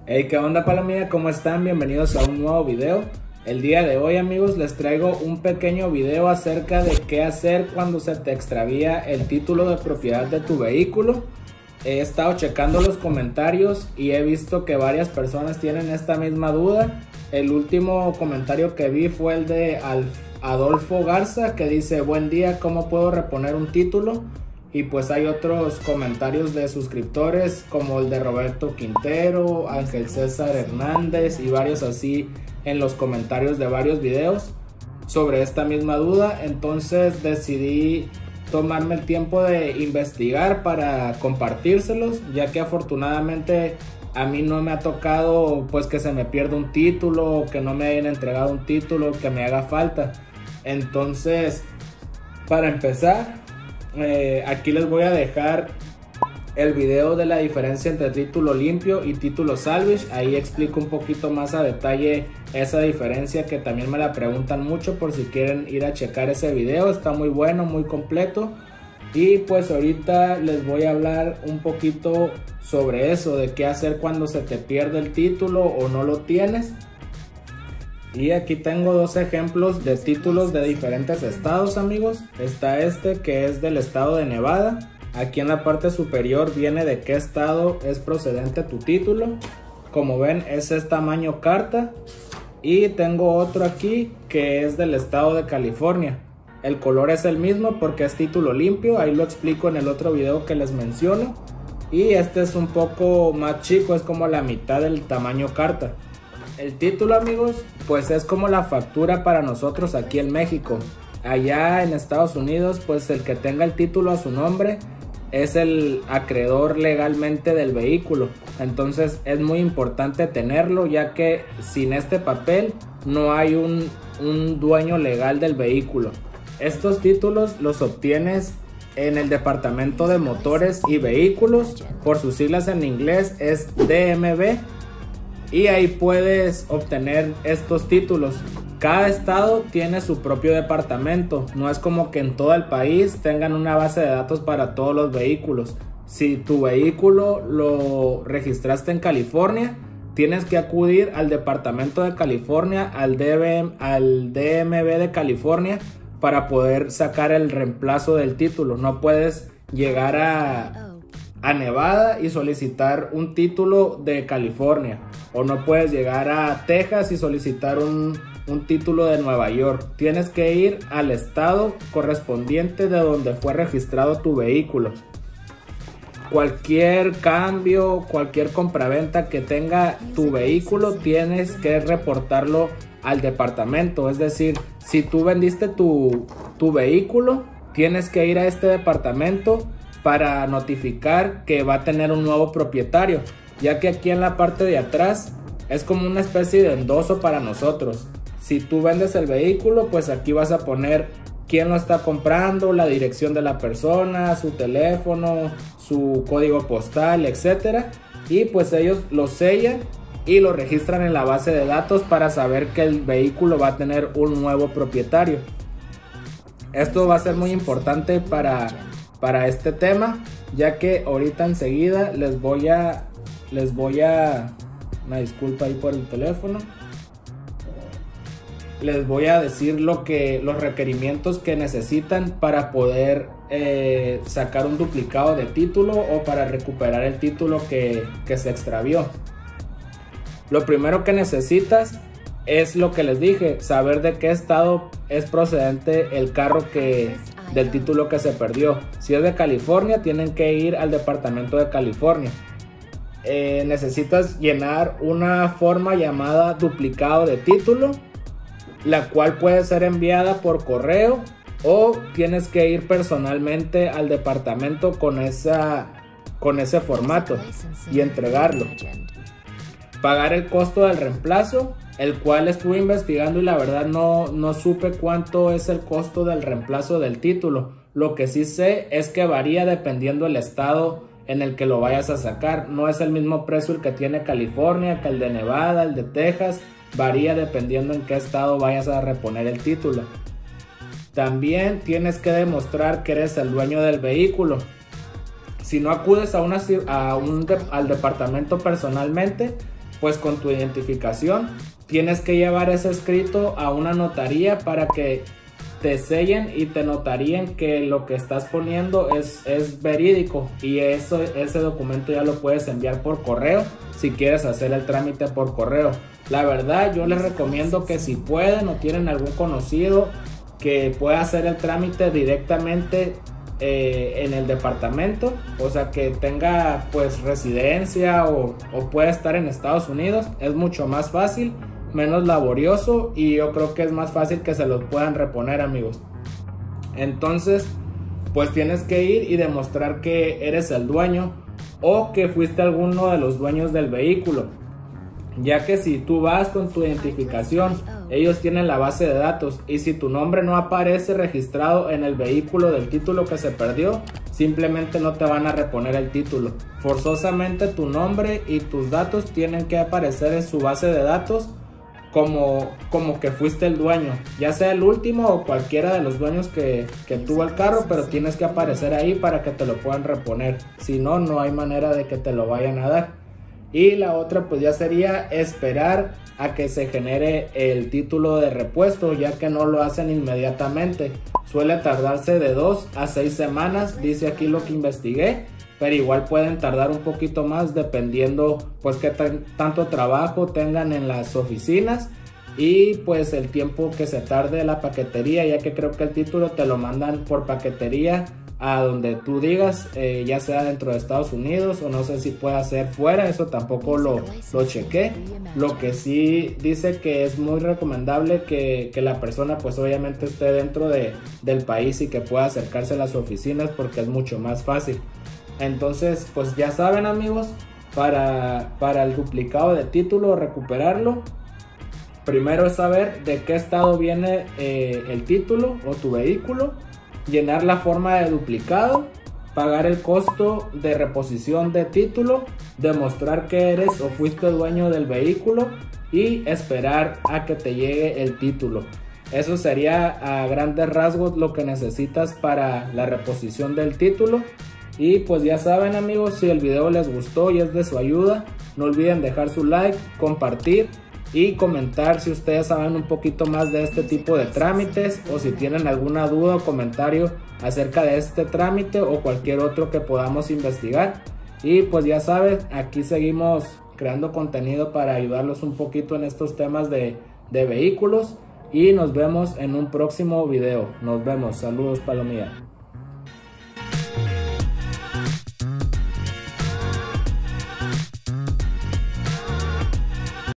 Hey, ¿qué onda, palomilla? ¿Cómo están? Bienvenidos a un nuevo video. El día de hoy, amigos, les traigo un pequeño video acerca de qué hacer cuando se te extravía el título de propiedad de tu vehículo. He estado checando los comentarios y he visto que varias personas tienen esta misma duda. El último comentario que vi fue el de Adolfo Garza, que dice: buen día, ¿cómo puedo reponer un título? Y pues hay otros comentarios de suscriptores como el de Roberto Quintero, Ángel César Hernández y varios así en los comentarios de varios videos sobre esta misma duda. Entonces decidí tomarme el tiempo de investigar para compartírselos, ya que afortunadamente a mí no me ha tocado pues que se me pierda un título, que no me hayan entregado un título que me haga falta. Entonces, para empezar, aquí les voy a dejar el video de la diferencia entre título limpio y título salvage. Ahí explico un poquito más a detalle esa diferencia, que también me la preguntan mucho, por si quieren ir a checar ese video. Está muy bueno, muy completo. Y pues ahorita les voy a hablar un poquito sobre eso, de qué hacer cuando se te pierde el título o no lo tienes. Y aquí tengo dos ejemplos de títulos de diferentes estados, amigos. Está este, que es del estado de Nevada. Aquí en la parte superior viene de qué estado es procedente tu título. Como ven, ese es tamaño carta. Y tengo otro aquí que es del estado de California. El color es el mismo porque es título limpio. Ahí lo explico en el otro video que les menciono. Y este es un poco más chico, es como la mitad del tamaño carta. El título, amigos, pues es como la factura para nosotros aquí en México. Allá en Estados Unidos, pues el que tenga el título a su nombre es el acreedor legalmente del vehículo. Entonces es muy importante tenerlo, ya que sin este papel no hay un dueño legal del vehículo. Estos títulos los obtienes en el departamento de motores y vehículos, por sus siglas en inglés es DMV. Y ahí puedes obtener estos títulos. Cada estado tiene su propio departamento. No es como que en todo el país tengan una base de datos para todos los vehículos. Si tu vehículo lo registraste en California, tienes que acudir al departamento de California, al DMV de California, para poder sacar el reemplazo del título. No puedes llegar a Nevada y solicitar un título de California, o no puedes llegar a Texas y solicitar un título de Nueva York. Tienes que ir al estado correspondiente de donde fue registrado tu vehículo. Cualquier cambio, cualquier compraventa que tenga tu vehículo, tienes que reportarlo al departamento. Es decir, si tú vendiste tu vehículo, tienes que ir a este departamento para notificar que va a tener un nuevo propietario, ya que aquí en la parte de atrás es como una especie de endoso para nosotros. Si tú vendes el vehículo, pues aquí vas a poner quién lo está comprando, la dirección de la persona, su teléfono, su código postal, etcétera, y pues ellos lo sellan y lo registran en la base de datos para saber que el vehículo va a tener un nuevo propietario. Esto va a ser muy importante para este tema, ya que ahorita enseguida les voy a una disculpa ahí por el teléfono, les voy a decir los requerimientos que necesitan para poder sacar un duplicado de título o para recuperar el título que se extravió. Lo primero que necesitas es lo que les dije, saber de qué estado es procedente el carro del título que se perdió. Si es de California, tienen que ir al departamento de California. Necesitas llenar una forma llamada duplicado de título, la cual puede ser enviada por correo, o tienes que ir personalmente al departamento con ese formato y entregarlo. Pagar el costo del reemplazo, el cual estuve investigando y la verdad no supe cuánto es el costo del reemplazo del título. Lo que sí sé es que varía dependiendo del estado en el que lo vayas a sacar. No es el mismo precio el que tiene California que el de Nevada, el de Texas. Varía dependiendo en qué estado vayas a reponer el título. También tienes que demostrar que eres el dueño del vehículo. Si no acudes al departamento personalmente, pues con tu identificación. Tienes que llevar ese escrito a una notaría para que te sellen y te notaríen que lo que estás poniendo es verídico, y ese documento ya lo puedes enviar por correo si quieres hacer el trámite por correo. La verdad, yo les recomiendo que si pueden o tienen algún conocido que pueda hacer el trámite directamente en el departamento, o sea, que tenga pues residencia o pueda estar en Estados Unidos, es mucho más fácil, menos laborioso, y yo creo que es más fácil que se los puedan reponer, amigos. Entonces pues tienes que ir y demostrar que eres el dueño o que fuiste alguno de los dueños del vehículo, ya que si tú vas con tu identificación, ellos tienen la base de datos, y si tu nombre no aparece registrado en el vehículo del título que se perdió, simplemente no te van a reponer el título. Forzosamente tu nombre y tus datos tienen que aparecer en su base de datos como que fuiste el dueño, ya sea el último o cualquiera de los dueños que tuvo el carro, pero tienes que aparecer ahí para que te lo puedan reponer. Si no, no hay manera de que te lo vayan a dar. Y la otra pues ya sería esperar a que se genere el título de repuesto, ya que no lo hacen inmediatamente. Suele tardarse de 2 a 6 semanas, dice aquí lo que investigué, pero igual pueden tardar un poquito más dependiendo pues qué tanto trabajo tengan en las oficinas y pues el tiempo que se tarde la paquetería, ya que creo que el título te lo mandan por paquetería a donde tú digas, ya sea dentro de Estados Unidos o no sé si pueda ser fuera, eso tampoco lo chequé. Lo que sí dice que es muy recomendable que la persona pues obviamente esté dentro del país y que pueda acercarse a las oficinas, porque es mucho más fácil. Entonces pues ya saben, amigos, para el duplicado de título, recuperarlo, primero es saber de qué estado viene el título o tu vehículo, llenar la forma de duplicado, pagar el costo de reposición de título, demostrar que eres o fuiste dueño del vehículo y esperar a que te llegue el título. Eso sería a grandes rasgos lo que necesitas para la reposición del título. Y pues ya saben, amigos, si el video les gustó y es de su ayuda, no olviden dejar su like, compartir y comentar si ustedes saben un poquito más de este tipo de trámites, o si tienen alguna duda o comentario acerca de este trámite o cualquier otro que podamos investigar. Y pues ya saben, aquí seguimos creando contenido para ayudarlos un poquito en estos temas de vehículos, y nos vemos en un próximo video. Nos vemos, saludos, Palomilla.